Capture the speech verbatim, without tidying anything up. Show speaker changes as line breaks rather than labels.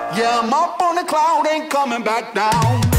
Yeah, I'm up on a cloud, ain't coming back down.